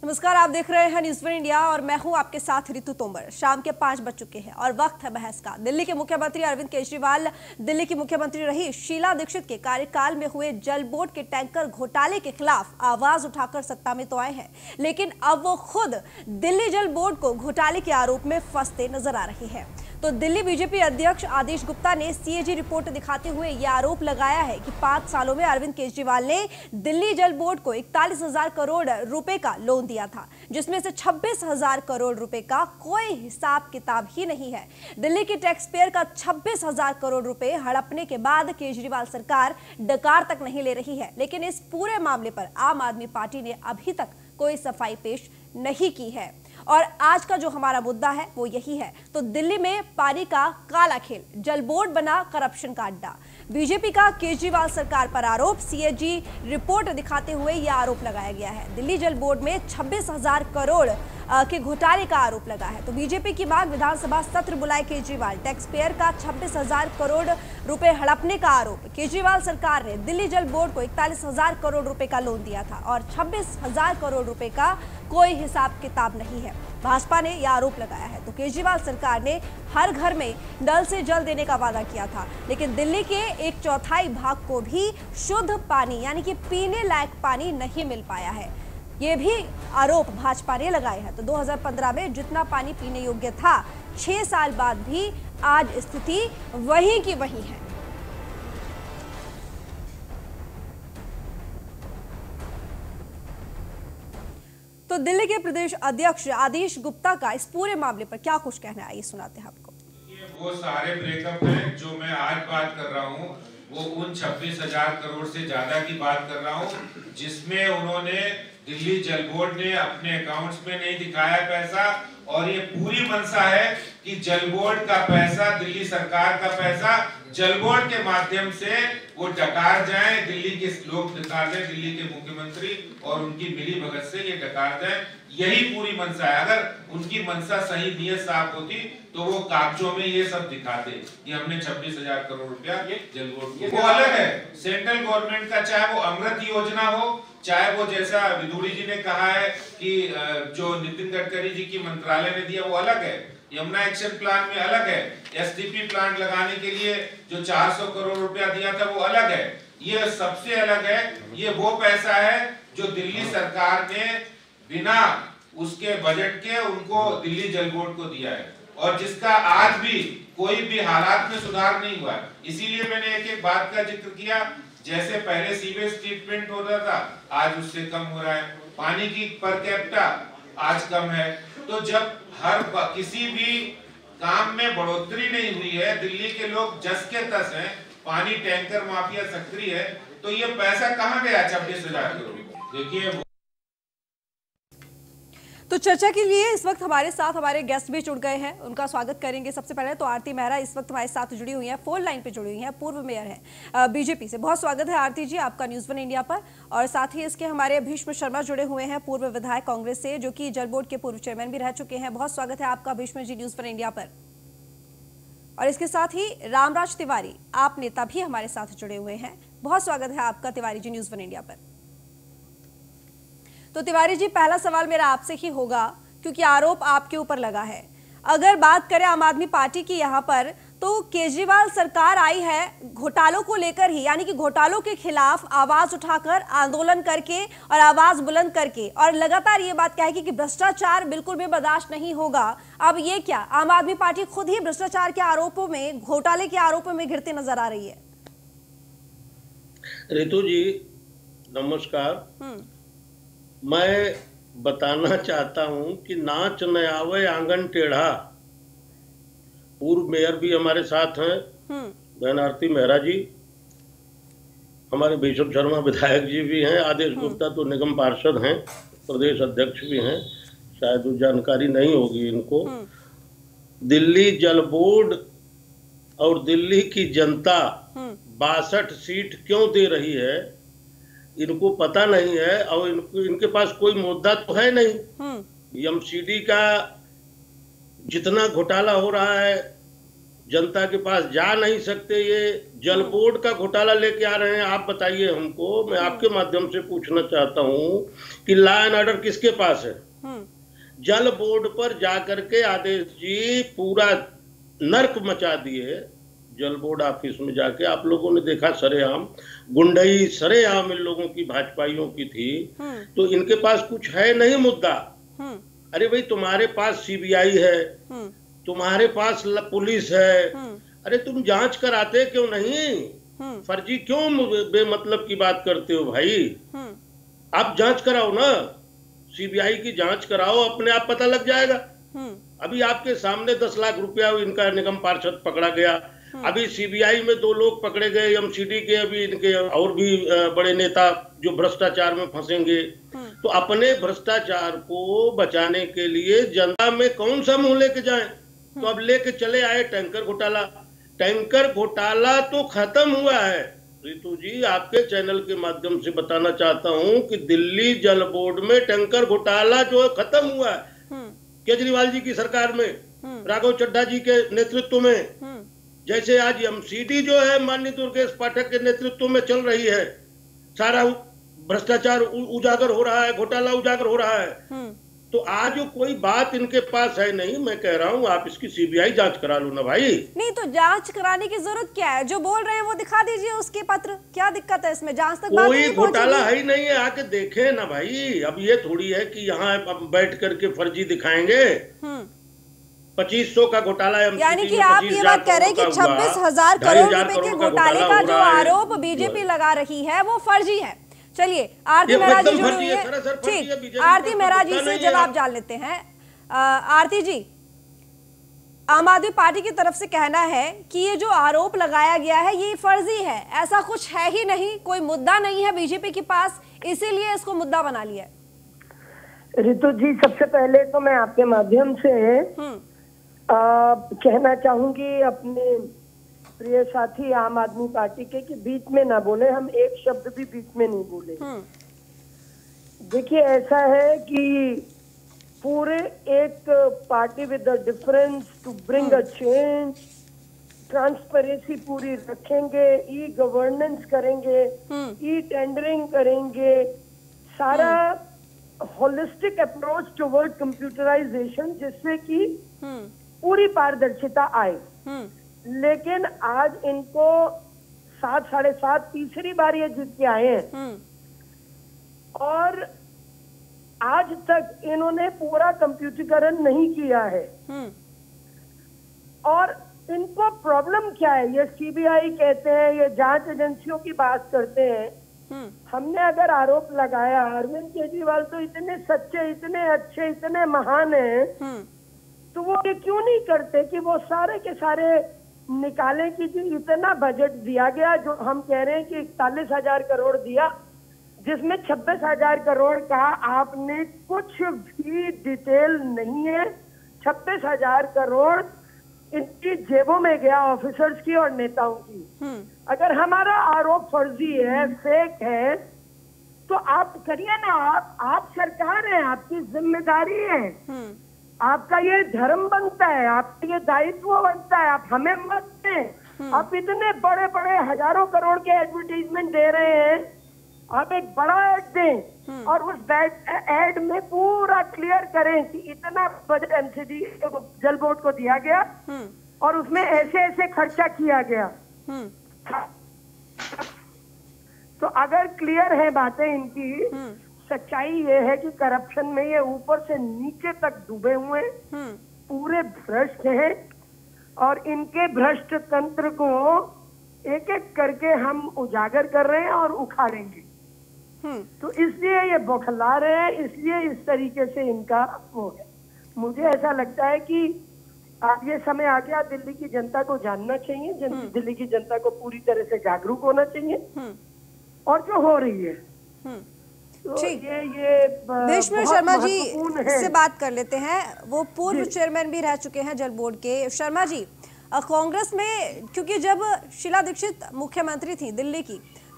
नमस्कार, आप देख रहे हैं न्यूज़ इंडिया और मैं हूं आपके साथ रितु तोमर। शाम के 5 बज चुके हैं और वक्त है बहस का। दिल्ली के मुख्यमंत्री अरविंद केजरीवाल दिल्ली की मुख्यमंत्री रही शीला दीक्षित के कार्यकाल में हुए जल बोर्ड के टैंकर घोटाले के खिलाफ आवाज उठाकर सत्ता में तो आए हैं, लेकिन अब वो खुद दिल्ली जल बोर्ड को घोटाले के आरोप में फंसते नजर आ रही है। तो दिल्ली बीजेपी अध्यक्ष आदेश गुप्ता ने सीएजी रिपोर्ट दिखाते हुए यह आरोप लगाया है कि 5 सालों में अरविंद केजरीवाल ने दिल्ली जल बोर्ड को 41,000 करोड़ रुपए का लोन दिया था, जिसमें से 26,000 करोड़ रुपए का कोई हिसाब किताब ही नहीं है। दिल्ली के टैक्स पेयर का 26,000 करोड़ रुपए हड़पने के बाद केजरीवाल सरकार डकार तक नहीं ले रही है, लेकिन इस पूरे मामले पर आम आदमी पार्टी ने अभी तक कोई सफाई पेश नहीं की है। और आज का जो हमारा मुद्दा है वो यही है। तो दिल्ली में पानी का काला खेल, जल बोर्ड बना करप्शन का अड्डा। बीजेपी का केजरीवाल सरकार पर आरोप, सीएजी रिपोर्ट दिखाते हुए यह आरोप लगाया गया है। दिल्ली जल बोर्ड में 26,000 करोड़ के घोटाले का आरोप लगा है। तो बीजेपी की मांग, विधानसभा सत्र बुलाए केजरीवाल। टैक्स पेयर का 26,000 करोड़ रुपए हड़पने का आरोप। केजरीवाल सरकार ने दिल्ली जल बोर्ड को 41,000 करोड़ रुपए का लोन दिया था और 26,000 करोड़ रुपए का कोई हिसाब किताब नहीं है। भाजपा ने यह आरोप लगाया है। तो केजरीवाल सरकार ने हर घर में नल से जल देने का वादा किया था, लेकिन दिल्ली के 1/4 भाग को भी शुद्ध पानी यानी कि पीने लायक पानी नहीं मिल पाया है। ये भी आरोप भाजपा ने लगाए हैं। तो 2015 में जितना पानी पीने योग्य था, 6 साल बाद भी आज स्थिति वही की वही है। तो दिल्ली के प्रदेश अध्यक्ष आदेश गुप्ता का इस पूरे मामले पर क्या कुछ कहना है, ये सुनाते हैं आपको। वो सारे ब्रेकअप हैं जो मैं आज बात कर रहा हूँ, वो उन 26,000 करोड़ से ज्यादा की बात कर रहा हूँ, जिसमें उन्होंने दिल्ली जल बोर्ड ने अपने अकाउंट्स में नहीं दिखाया पैसा। और ये पूरी मंशा है कि जल बोर्ड का पैसा, दिल्ली सरकार का पैसा जल बोर्ड के माध्यम से वो डकार जाए, दिल्ली के लोग डकार जाए, दिल्ली के मुख्यमंत्री और उनकी मिली भगत से ये डकार जाए। यही पूरी मंशा है। अगर उनकी मंशा सही, नियत साफ होती तो वो कागजों में ये सब दिखाते कि हमने 26,000 करोड़ रुपया जल बोर्ड को। वो अलग है सेंट्रल गवर्नमेंट का, चाहे वो अमृत योजना हो, चाहे वो जैसा विदुड़ी जी ने कहा है कि जो नितिन गडकरी जी की मंत्रालय ने दिया वो अलग है, यमुना एक्शन प्लान में अलग है, एसटीपी प्लांट लगाने के लिए जो 400 करोड़ रुपया दिया था वो अलग है। ये सबसे अलग है। ये वो पैसा है जो दिल्ली सरकार ने बिना उसके बजट के उनको दिल्ली जल बोर्ड को दिया है और जिसका आज भी कोई भी हालात में सुधार नहीं हुआ। इसीलिए मैंने एक एक बात का जिक्र किया। जैसे पहले सीवेज ट्रीटमेंट होता था, आज उससे कम हो रहा है। पानी की पर कैपिटा आज कम है। तो जब किसी भी काम में बढ़ोतरी नहीं हुई है, दिल्ली के लोग जस के तस हैं, पानी टैंकर माफिया सक्रिय है, तो ये पैसा कहाँ गया 26,000 करोड़? देखिए, तो चर्चा के लिए इस वक्त हमारे साथ हमारे गेस्ट भी जुड़ गए हैं, उनका स्वागत करेंगे। सबसे पहले तो आरती मेहरा इस वक्त हमारे साथ जुड़ी हुई हैं, फोन लाइन पे जुड़ी हुई हैं, पूर्व मेयर हैं बीजेपी से। बहुत स्वागत है आरती जी आपका न्यूज़ वन इंडिया पर। और साथ ही इसके हमारे भीष्म शर्मा जुड़े हुए हैं, पूर्व विधायक कांग्रेस से, जो कि जल बोर्ड के पूर्व चेयरमैन भी रह चुके हैं। बहुत स्वागत है आपका Bhishma ji News One India पर। और इसके साथ ही रामराज तिवारी, आप नेता भी हमारे साथ जुड़े हुए हैं। बहुत स्वागत है आपका Tiwari ji News One India पर। तो तिवारी जी, पहला सवाल मेरा आपसे ही होगा, क्योंकि आरोप आपके ऊपर लगा है। अगर बात करें आम आदमी पार्टी की यहाँ पर, तो केजरीवाल सरकार आई है घोटालों को लेकर ही, यानी कि घोटालों के खिलाफ आवाज उठाकर, आंदोलन करके और आवाज बुलंद करके, और लगातार ये बात कहेगी कि भ्रष्टाचार बिल्कुल भी बर्दाश्त नहीं होगा। अब ये क्या, आम आदमी पार्टी खुद ही भ्रष्टाचार के आरोपों में, घोटाले के आरोपों में घिरते नजर आ रही है। रितु जी नमस्कार। मैं बताना चाहता हूं कि नाच न आवे आंगन टेढ़ा। पूर्व मेयर भी हमारे साथ हैं, बहन आरती मेहरा जी, हमारे भीष्म शर्मा विधायक जी भी हैं, आदेश गुप्ता तो निगम पार्षद हैं, प्रदेश अध्यक्ष भी हैं, शायद वो जानकारी नहीं होगी इनको। दिल्ली जल बोर्ड और दिल्ली की जनता 62 सीट क्यों दे रही है, इनको पता नहीं है। और इनके पास कोई मुद्दा तो है नहीं। एमसीडी का जितना घोटाला हो रहा है जनता के पास जा नहीं सकते, ये जल बोर्ड का घोटाला लेके आ रहे हैं। आप बताइए हमको, मैं आपके माध्यम से पूछना चाहता हूं कि लॉ एंड ऑर्डर किसके पास है? जल बोर्ड पर जाकर के आदेश जी पूरा नर्क मचा दिए। जल बोर्ड ऑफिस में जाके आप लोगों ने देखा, सरेआम गुंडई सरेआम इन लोगों की, भाजपाइयों की थी। तो इनके पास कुछ है नहीं मुद्दा। अरे भाई, तुम्हारे पास सीबीआई है, तुम्हारे पास पुलिस है, अरे तुम जांच कराते क्यों नहीं? फर्जी क्यों बेमतलब की बात करते हो भाई? आप जांच कराओ ना, सीबीआई की जांच कराओ, अपने आप पता लग जाएगा। अभी आपके सामने 10 लाख रुपया इनका निगम पार्षद पकड़ा गया। अभी सीबीआई में 2 लोग पकड़े गए एमसीडी के, अभी इनके और भी बड़े नेता जो भ्रष्टाचार में फंसेंगे। तो अपने भ्रष्टाचार को बचाने के लिए जनता में कौन सा मुंह लेके जाएं? तो अब लेके चले आए टैंकर घोटाला। टैंकर घोटाला तो खत्म हुआ है। रितु जी, आपके चैनल के माध्यम से बताना चाहता हूं कि दिल्ली जल बोर्ड में टैंकर घोटाला जो है खत्म हुआ है। केजरीवाल जी की सरकार में, राघव चड्ढा जी के नेतृत्व में। जैसे आज एमसीडी जो है माननीय दुर्गेश पाठक के नेतृत्व में चल रही है, सारा भ्रष्टाचार उजागर हो रहा है, घोटाला उजागर हो रहा है। तो आज कोई बात इनके पास है नहीं। मैं कह रहा हूँ आप इसकी सीबीआई जांच करा लो ना भाई। नहीं तो जांच कराने की जरूरत क्या है? जो बोल रहे हैं वो दिखा दीजिए उसके पत्र, क्या दिक्कत है इसमें? जांच तक बात कोई घोटाला है ही नहीं है, आके देखे ना भाई। अब ये थोड़ी है कि यहाँ बैठ करके फर्जी दिखाएंगे। 2500 का घोटाला है, यानी कि आप ये बात कह रहे हैं कि 26,000 करोड़ रुपए के घोटाले का जो आरोप बीजेपी लगा रही है वो फर्जी है। चलिए, आरती मेहरा जी जुड़ी हुई है। ठीक, आरती मेहरा जी से जवाब जान लेते हैं। आरती जी, आम आदमी पार्टी की तरफ से कहना है कि ये जो आरोप लगाया गया है ये फर्जी है, ऐसा कुछ है ही नहीं, कोई मुद्दा नहीं है बीजेपी के पास, इसीलिए इसको मुद्दा बना लिया है। रितु जी, सबसे पहले तो मैं आपके माध्यम से कहना चाहूंगी अपने प्रिय साथी आम आदमी पार्टी के कि बीच में ना बोले, हम एक शब्द भी बीच में नहीं बोले। देखिए, ऐसा है कि पूरे एक party with a difference to bring a change, transparency पूरी रखेंगे, ई गवर्नेंस करेंगे, ई टेंडरिंग करेंगे, सारा होलिस्टिक अप्रोच टुवर्ड कंप्यूटराइजेशन, जिससे कि पूरी पारदर्शिता आए। लेकिन आज इनको 7 साढ़े 7 तीसरी बार ये जीत के आए हैं और आज तक इन्होंने पूरा कंप्यूटरीकरण नहीं किया है। और इनको प्रॉब्लम क्या है? ये सीबीआई कहते हैं, ये जांच एजेंसियों की बात करते हैं। हमने अगर आरोप लगाया अरविंद केजरीवाल तो इतने सच्चे, इतने अच्छे, इतने महान हैं, तो वो ये क्यों नहीं करते कि वो सारे के सारे निकालें कि जी इतना बजट दिया गया, जो हम कह रहे हैं कि 41,000 करोड़ दिया, जिसमें 26,000 करोड़ का आपने कुछ भी डिटेल नहीं है। 26,000 करोड़ इनकी जेबों में गया, ऑफिसर्स की और नेताओं की। अगर हमारा आरोप फर्जी है, फेक है, तो आप करिए ना। आप सरकार है, आपकी जिम्मेदारी है, आपका ये धर्म बनता है, आपका ये दायित्व बनता है। आप हमें मत दें। आप इतने बड़े बड़े हजारों करोड़ के एडवर्टीजमेंट दे रहे हैं, आप एक बड़ा ऐड दें और उस ऐड में पूरा क्लियर करें कि इतना बजट एमसीडी जल बोर्ड को दिया गया और उसमें ऐसे ऐसे खर्चा किया गया। तो अगर क्लियर है बातें इनकी, सच्चाई ये है कि करप्शन में ये ऊपर से नीचे तक डूबे हुए, पूरे भ्रष्ट हैं और इनके भ्रष्ट तंत्र को एक एक करके हम उजागर कर रहे हैं और उखाड़ेंगे। तो इसलिए ये बौखला रहे हैं, इसलिए इस तरीके से इनका वो है। मुझे ऐसा लगता है कि अब ये समय आ गया, दिल्ली की जनता को जानना चाहिए, दिल्ली की जनता को पूरी तरह से जागरूक होना चाहिए और जो हो रही है। तो ये भीष्म शर्मा जी से बात कर लेते हैं। वो पूर्व चेयरमैन भी रह चुके हैं जल बोर्ड के। शर्मा जी, कांग्रेस में क्योंकि जब शीला दीक्षित मुख्यमंत्री थी दिल्ली की,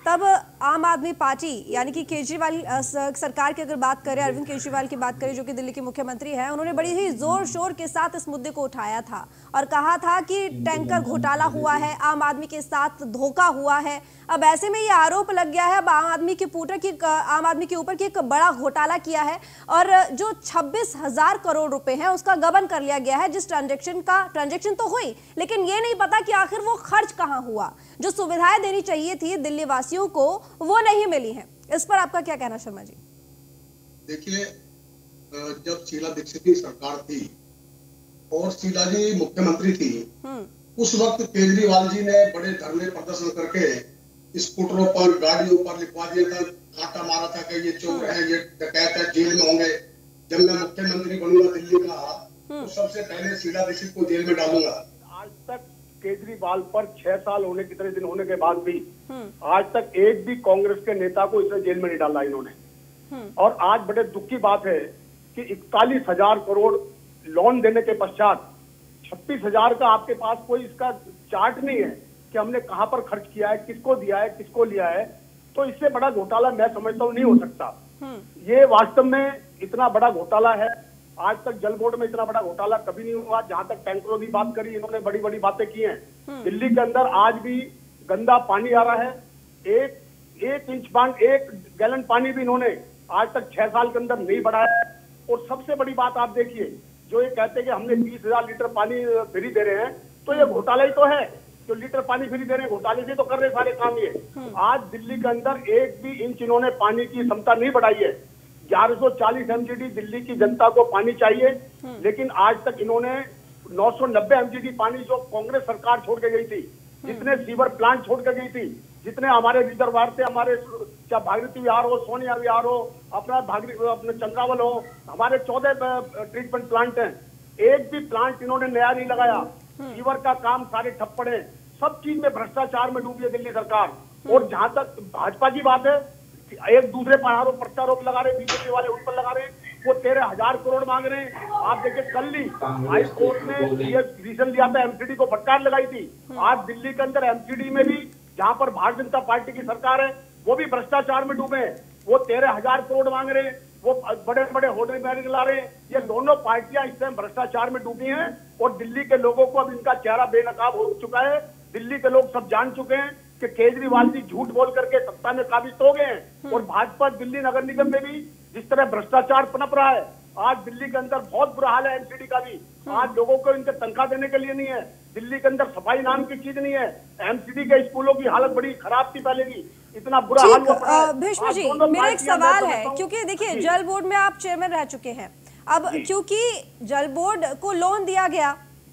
तब आम आदमी पार्टी यानी कि केजरीवाल सरकार की अगर बात करें, अरविंद केजरीवाल की बात करें जो कि दिल्ली के मुख्यमंत्री हैं, उन्होंने बड़ी ही जोर शोर के साथ इस मुद्दे को उठाया था और कहा था कि टैंकर घोटाला हुआ है, आम आदमी के साथ धोखा हुआ है। अब ऐसे में ये आरोप लग गया है अब आम आदमी के ऊपर कि एक बड़ा घोटाला किया है और जो 26,000 करोड़ रुपए हैं उसका गबन कर लिया गया है। जिस ट्रांजैक्शन तो हुई, लेकिन ये नहीं पता कि आखिर वो खर्च कहां हुआ। जो सुविधाएं देनी चाहिए थी दिल्ली वासियों को वो नहीं मिली हैं। इस पर आपका क्या कहना शर्मा जी? देखिए, जब शीला दीक्षित की सरकार थी और शीला जी मुख्यमंत्री थी, उस वक्त केजरीवाल जी ने बड़े धरने प्रदर्शन करके स्कूटरों पर, गाड़ियों पर लिखवा दिया था, कांटा मारा था कि ये चोर है, ये डकैत है, जेल में होंगे। जब मैं मुख्यमंत्री बनूंगा दिल्ली का तो सबसे पहले शीला दीक्षित को जेल में डालूंगा। आज तक केजरीवाल पर 6 साल होने कितने दिन होने के बाद भी आज तक एक भी कांग्रेस के नेता को इसने जेल में नहीं डाला इन्होंने। और आज बड़े दुख की बात है कि 41,000 करोड़ लोन देने के पश्चात 26,000 का आपके पास कोई इसका चार्ट नहीं है कि हमने कहां पर खर्च किया है, किसको दिया है, किसको लिया है। तो इससे बड़ा घोटाला मैं समझता हूं नहीं हो सकता। ये वास्तव में इतना बड़ा घोटाला है। आज तक जल बोर्ड में इतना बड़ा घोटाला कभी नहीं हुआ। जहां तक टैंकरों की बात करी, इन्होंने बड़ी बड़ी बातें की हैं। दिल्ली के अंदर आज भी गंदा पानी आ रहा है। एक गैलन पानी भी इन्होंने आज तक 6 साल के अंदर नहीं बढ़ाया। और सबसे बड़ी बात आप देखिए, जो ये कहते हैं कि हमने 20,000 लीटर पानी फ्री दे रहे हैं, तो ये घोटाला ही तो है। जो लीटर पानी फ्री दे रहे हैं, घोटाले से तो कर रहे सारे काम ये। आज दिल्ली के अंदर एक भी इंच इन्होंने पानी की क्षमता नहीं बढ़ाई है। 1140 MGD दिल्ली की जनता को पानी चाहिए, लेकिन आज तक इन्होंने 990 MGD पानी जो कांग्रेस सरकार छोड़ के गई थी, जितने सीवर प्लांट छोड़ के गई थी, जितने हमारे रिजर्वायर थे, हमारे चाहे भागीरथी विहार हो, सोनिया विहार हो, अपने चंद्रावल हो, हमारे 14 ट्रीटमेंट प्लांट हैं, एक भी प्लांट इन्होंने नया नहीं लगाया। सीवर का काम सारे ठप पड़े। सब चीज में भ्रष्टाचार में डूबी है दिल्ली सरकार। और जहां तक भाजपा की बात है, एक दूसरे पर प्रत्यारोप लगा रहे, बीजेपी वाले उन पर लगा रहे। वो 13,000 करोड़ मांग रहे हैं। आप देखिए, कल ही हाई कोर्ट ने ये डिसीजन लिया था, एमसीडी को फटकार लगाई थी। आज दिल्ली के अंदर एमसीडी में भी, जहां पर भारतीय जनता पार्टी की सरकार है, वो भी भ्रष्टाचार में डूबे हैं। वो 13,000 करोड़ मांग रहे हैं, वो बड़े बड़े होटल मैनेजर ला रहे हैं। ये दोनों पार्टियां इस टाइम भ्रष्टाचार में डूबी हैं और दिल्ली के लोगों को अब इनका चेहरा बेनकाब हो चुका है। दिल्ली के लोग सब जान चुके हैं कि केजरीवाल जी झूठ बोल करके सत्ता में काबिज हो गए हैं। और भाजपा दिल्ली नगर निगम में भी जिस तरह भ्रष्टाचार पनप रहा है, आज दिल्ली के अंदर बहुत बुरा हाल है एमसीडी का भी। आज लोगों को इनके तनख्वाह देने के लिए नहीं है। दिल्ली के अंदर सफाई नाम की चीज नहीं है। एमसीडी के स्कूलों की हालत बड़ी खराब थी पहले भी, इतना बुरा हाल हुआ। भीष्म जी, मेरा एक सवाल है, क्योंकि देखिए जल बोर्ड में आप चेयरमैन रह चुके हैं। अब क्योंकि जल बोर्ड को लोन दिया गया,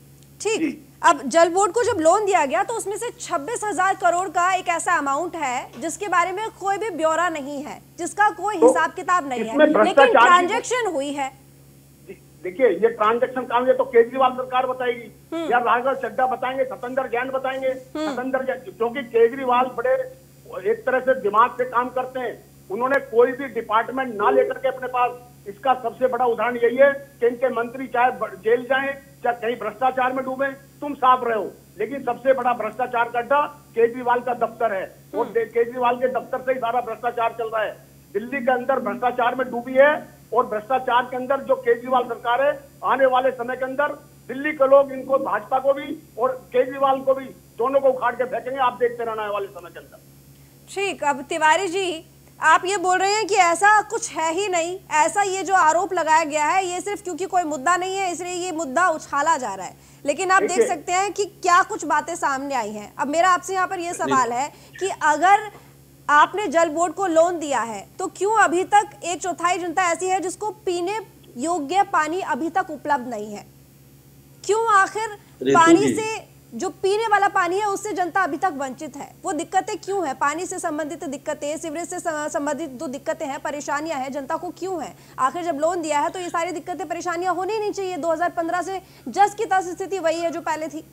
ठीक, अब जल बोर्ड को जब लोन दिया गया तो उसमें से 26,000 करोड़ का एक ऐसा अमाउंट है जिसके बारे में कोई भी ब्यौरा नहीं है, जिसका कोई हिसाब किताब नहीं है, लेकिन ट्रांजैक्शन हुई है। देखिए, ये ट्रांजैक्शन काम ये तो केजरीवाल सरकार बताएगी या राघव चड्ढा बताएंगे, सतेंद्र जैन बताएंगे। सतेंद्र जैन, क्योंकि केजरीवाल बड़े एक तरह से दिमाग से काम करते हैं। उन्होंने कोई भी डिपार्टमेंट ना लेकर के अपने पास, इसका सबसे बड़ा उदाहरण यही है कि इनके मंत्री चाहे जेल जाएं, चाहे कहीं भ्रष्टाचार में डूबे, तुम साफ रहो। लेकिन सबसे बड़ा भ्रष्टाचार का अड्डा केजरीवाल का दफ्तर है और केजरीवाल के दफ्तर से ही सारा भ्रष्टाचार चल रहा है। दिल्ली के अंदर भ्रष्टाचार में डूबी है और भ्रष्टाचार के अंदर जो केजरीवाल सरकार है, आने वाले समय के अंदर दिल्ली के लोग इनको, भाजपा को भी और केजरीवाल को भी, दोनों को उखाड़ के फेंकेंगे। आप देखते रहना आने वाले समय के अंदर। ठीक, अब तिवारी जी, आप ये बोल रहे हैं कि ऐसा कुछ है ही नहीं, ऐसा ये जो आरोप लगाया गया है ये सिर्फ क्योंकि कोई मुद्दा नहीं है इसलिए ये मुद्दा उछाला जा रहा है, लेकिन आप देख सकते हैं कि क्या कुछ बातें सामने आई हैं। अब मेरा आपसे यहाँ पर ये सवाल है कि अगर आपने जल बोर्ड को लोन दिया है तो क्यों अभी तक 1/4 जनता ऐसी है जिसको पीने योग्य पानी अभी तक उपलब्ध नहीं है? क्यों आखिर पानी से, जो पीने वाला पानी है उससे जनता अभी तक वंचित है? वो दिक्कतें क्यों है? पानी से संबंधित दिक्कतें, सीवरेज से संबंधित जो दिक्कतें हैं, परेशानियां हैं, जनता को क्यों है? आखिर जब लोन दिया है तो ये सारी दिक्कतें, परेशानियां होनी नहीं चाहिए। 2015 से जस की तस स्थिति वही है जो पहले थी।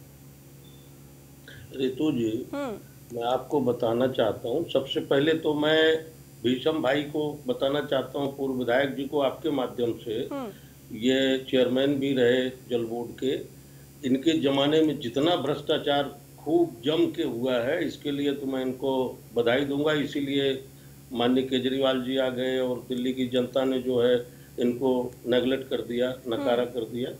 रितु जी, मैं आपको बताना चाहता हूँ, सबसे पहले तो मैं भीषम भाई को बताना चाहता हूँ, पूर्व विधायक जी को आपके माध्यम से, ये चेयरमैन भी रहे जल बोर्ड के। इनके जमाने में जितना भ्रष्टाचार खूब जम के हुआ है, इसके लिए तो मैं इनको बधाई दूंगा। इसीलिए माननीय केजरीवाल जी आ गए और दिल्ली की जनता ने जो है इनको नेगलेक्ट कर दिया, नकारा कर दिया।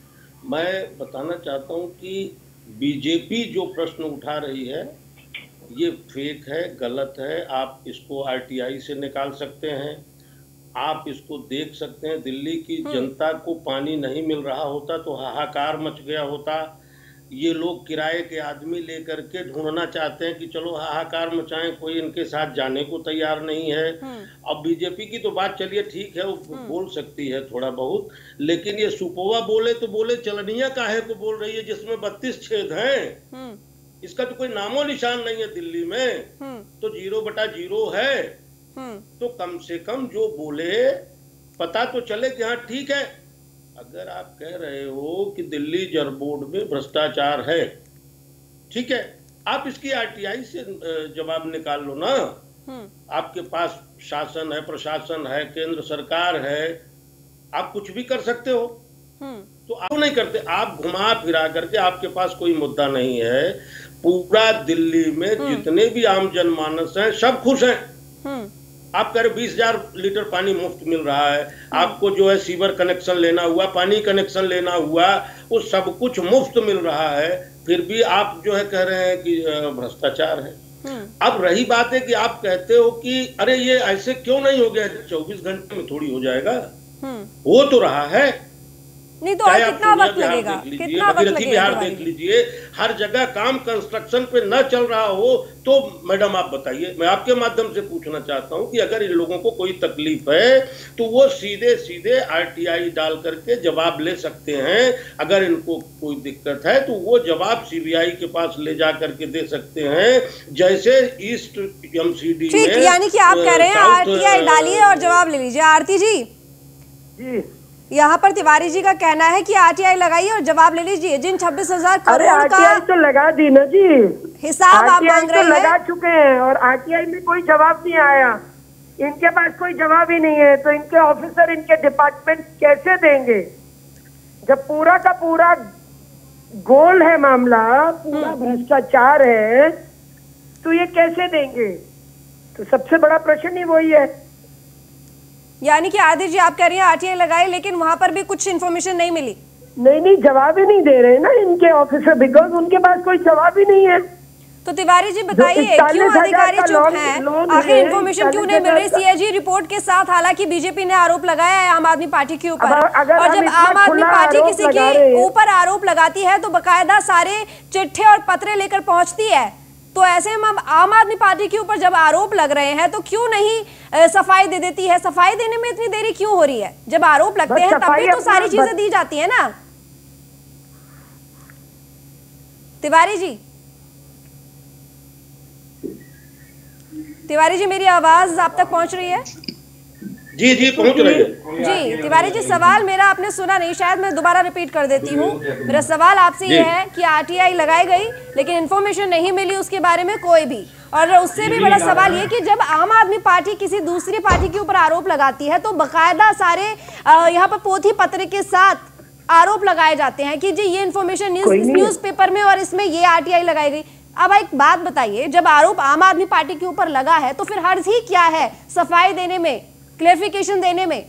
मैं बताना चाहता हूं कि बीजेपी जो प्रश्न उठा रही है ये फेक है, गलत है। आप इसको आरटीआई से निकाल सकते हैं, आप इसको देख सकते हैं। दिल्ली की जनता को पानी नहीं मिल रहा होता तो हाहाकार मच गया होता। ये लोग किराए के आदमी लेकर के ढूंढना चाहते हैं कि चलो हाहाकार मचाएं, कोई इनके साथ जाने को तैयार नहीं है। अब बीजेपी की तो बात चलिए ठीक है, वो बोल सकती है थोड़ा बहुत, लेकिन ये सुपोवा बोले तो बोले, चलनिया काहे को बोल रही है जिसमें 32 छेद हैं। इसका तो कोई नामो निशान नहीं है दिल्ली में, तो 0/0 है। तो कम से कम जो बोले पता तो चले कि हाँ ठीक है। अगर आप कह रहे हो कि दिल्ली जल बोर्ड में भ्रष्टाचार है, ठीक है, आप इसकी आरटीआई से जवाब निकाल लो ना। आपके पास शासन है, प्रशासन है, केंद्र सरकार है, आप कुछ भी कर सकते हो। तो आप नहीं करते, आप घुमा फिरा करके, आपके पास कोई मुद्दा नहीं है। पूरा दिल्ली में जितने भी आम जनमानस हैं सब खुश हैं। आप कह रहे 20,000 लीटर पानी मुफ्त मिल रहा है, आपको जो है सीवर कनेक्शन लेना हुआ, पानी कनेक्शन लेना हुआ, वो सब कुछ मुफ्त मिल रहा है, फिर भी आप जो है कह रहे हैं कि भ्रष्टाचार है। अब रही बात है कि आप कहते हो कि अरे ये ऐसे क्यों नहीं हो गया, 24 घंटे में थोड़ी हो जाएगा। हो तो रहा है, नहीं तो और कितना वक्त लगेगा, कितना वक्त लगेगा? बिहार देख लीजिए, हर जगह काम कंस्ट्रक्शन पे न चल रहा हो तो मैडम आप बताइए। मैं आपके माध्यम से पूछना चाहता हूं कि अगर इन लोगों को कोई तकलीफ है तो वो सीधे सीधे आरटीआई डाल करके जवाब ले सकते हैं। अगर इनको कोई दिक्कत है तो वो जवाब सीबीआई के पास ले जा करके दे सकते हैं, जैसे ईस्ट एमसीडी में। यानी कि आप कह रहे हैं आरटीआई डालिए और जवाब ले लीजिए। आरती जी, यहाँ पर तिवारी जी का कहना है कि आरटीआई लगाइए और जवाब ले लीजिए। जिन 26,000 करोड़ का तो लगा दी ना जी, हिसाब आप मांग रहे हैं, लगा चुके हैं और आरटीआई में कोई जवाब नहीं आया। इनके पास कोई जवाब ही नहीं है, तो इनके ऑफिसर, इनके डिपार्टमेंट कैसे देंगे? जब पूरा का पूरा गोल है मामला, पूरा भ्रष्टाचार है, तो ये कैसे देंगे? तो सबसे बड़ा प्रश्न ही वही है। यानी कि आदित्य जी आप कह रही हैं आरटीआई लगाए, लेकिन वहां पर भी कुछ इन्फॉर्मेशन नहीं मिली। नहीं, जवाब ही नहीं दे रहे ना इनके ऑफिसर, बिकॉज उनके पास कोई जवाब ही नहीं है। तो तिवारी जी बताइए क्यों अधिकारी चुप हैं? आखिर इन्फॉर्मेशन क्यों नहीं मिल रही? सीएजी रिपोर्ट के साथ हालांकि बीजेपी ने आरोप लगाया है आम आदमी पार्टी के ऊपर, और जब आम आदमी पार्टी किसी के ऊपर आरोप लगाती है तो बकायदा सारे चिट्ठे और पत्र लेकर पहुंचती है। तो ऐसे में आम आदमी पार्टी के ऊपर जब आरोप लग रहे हैं तो क्यों नहीं सफाई दे देती है? सफाई देने में इतनी देरी क्यों हो रही है? जब आरोप लगते हैं तभी तो सारी चीजें दी जाती है ना। तिवारी जी मेरी आवाज आप तक पहुंच रही है? जी पहुंच रही है। जी तिवारी जी, सवाल मेरा आपने सुना नहीं, शायद मैं दोबारा रिपीट कर देती हूँ। मेरा सवाल आपसे ये है कि आरटीआई लगाई गई लेकिन इन्फॉर्मेशन नहीं मिली उसके बारे में कोई भी, और उससे भी बड़ा सवाल ये कि जब आम आदमी पार्टी किसी दूसरी पार्टी के ऊपर आरोप लगाती है तो बकायदा सारे यहाँ पर पोथी पत्र के साथ आरोप लगाए जाते हैं कि जी ये इन्फॉर्मेशन न्यूज़पेपर में और इसमें ये आरटीआई लगाई गई। अब एक बात बताइए, जब आरोप आम आदमी पार्टी के ऊपर लगा है तो फिर हर्ज ही क्या है सफाई देने में, क्लेरिफिकेशन देने में?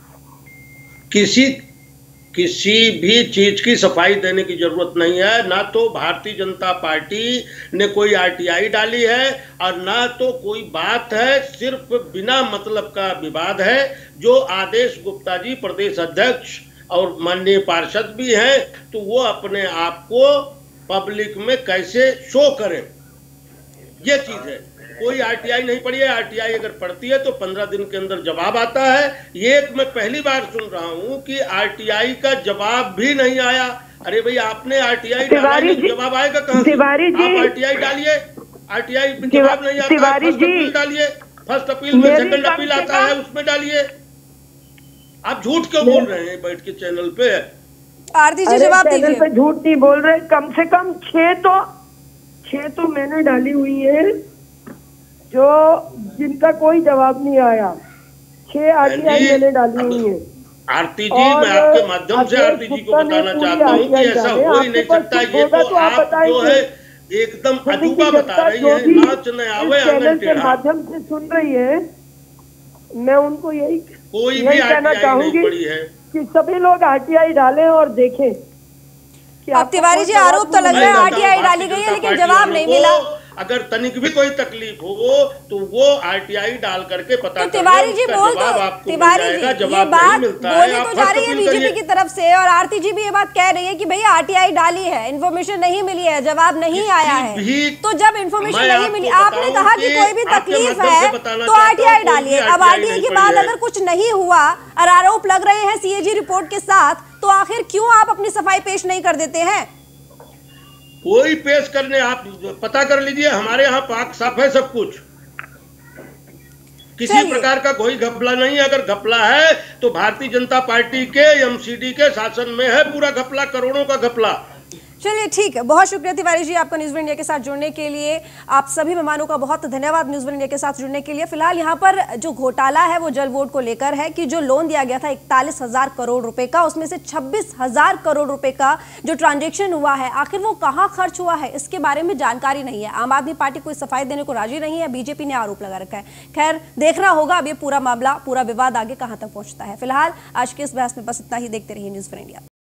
किसी भी चीज की सफाई देने की जरूरत नहीं है। ना तो भारतीय जनता पार्टी ने कोई आरटीआई डाली है और ना तो कोई बात है, सिर्फ बिना मतलब का विवाद है जो आदेश गुप्ता जी प्रदेश अध्यक्ष और माननीय पार्षद भी हैं, तो वो अपने आप को पब्लिक में कैसे शो करें, ये चीज है। कोई आरटीआई नहीं पड़ी है। आरटीआई अगर पड़ती है तो 15 दिन के अंदर जवाब आता है। ये मैं पहली बार सुन रहा हूं कि आरटीआई का जवाब भी नहीं आया। अरे भाई आपने आरटीआई डाला, जवाब आएगा कहां से? आप आरटीआई डालिए, आरटीआई जवाब नहीं आता, फर्स्ट अपील डालिए, फर्स्ट अपील में सेकंड अपील आता है, उसमें डालिए। आप झूठ क्यों बोल रहे हैं बैठ के चैनल पे? आरती जी जवाब दीजिए। पे झूठ नहीं बोल रहे, कम से कम 6 तो मैंने डाली हुई है जो जिनका कोई जवाब नहीं आया। 6 आरटीआई मैंने डाली हुई है। आरती जी मैं आपके माध्यम से आरती जी को बताना चाहता हूँ कि ऐसा हो ही नहीं सकता। ये तो आप जो है एकदम अजूबा बता रही है। नाच न आवे आंगन के टेढ़ा। माध्यम से सुन रही है, मैं उनको यही कोई भी कहना RTI चाहूंगी नहीं पड़ी है कि सभी लोग RTI डालें और देखें कि अब तिवारी जी आरोप तो लग रहा है RTI डाली गई है लेकिन जवाब नहीं मिला। अगर तनिक भी कोई तकलीफ हो तो वो RTI डाल करके पता तो तिवारी जी बोल तो तिवारी जी ये बात बोली तो जा रही है बीजेपी की तरफ से, और आरती जी भी ये बात कह रही है कि भैया RTI डाली है, इन्फॉर्मेशन नहीं मिली है, जवाब नहीं आया है। तो जब इन्फॉर्मेशन नहीं मिली, आपने कहा कि कोई भी तकलीफ है तो RTI डालिए। अब RTI के बाद अगर कुछ नहीं हुआ और आरोप लग रहे हैं CAG रिपोर्ट के साथ, तो आखिर क्यों आप अपनी सफाई पेश नहीं कर देते हैं? कोई पेश करने, आप पता कर लीजिए, हमारे यहाँ पाक साफ है सब कुछ, किसी प्रकार का कोई घपला नहीं। अगर घपला है तो भारतीय जनता पार्टी के MCD के शासन में है पूरा घपला, करोड़ों का घपला। चलिए ठीक है, बहुत शुक्रिया तिवारी जी आपका न्यूज़ वन इंडिया के साथ जुड़ने के लिए। आप सभी मेहमानों का बहुत धन्यवाद न्यूज़ वन इंडिया के साथ जुड़ने के लिए। फिलहाल यहाँ पर जो घोटाला है वो जल बोर्ड को लेकर है कि जो लोन दिया गया था 41,000 करोड़ रुपए का, उसमें से 26,000 करोड़ रुपए का जो ट्रांजेक्शन हुआ है, आखिर वो कहाँ खर्च हुआ है इसके बारे में जानकारी नहीं है। आम आदमी पार्टी कोई सफाई देने को राजी नहीं है, बीजेपी ने आरोप लगा रखा है। खैर देखना होगा अब ये पूरा मामला, पूरा विवाद आगे कहाँ तक पहुंचता है। फिलहाल आज के इस बहस में बस इतना ही। देखते रहिए न्यूज़ वन इंडिया।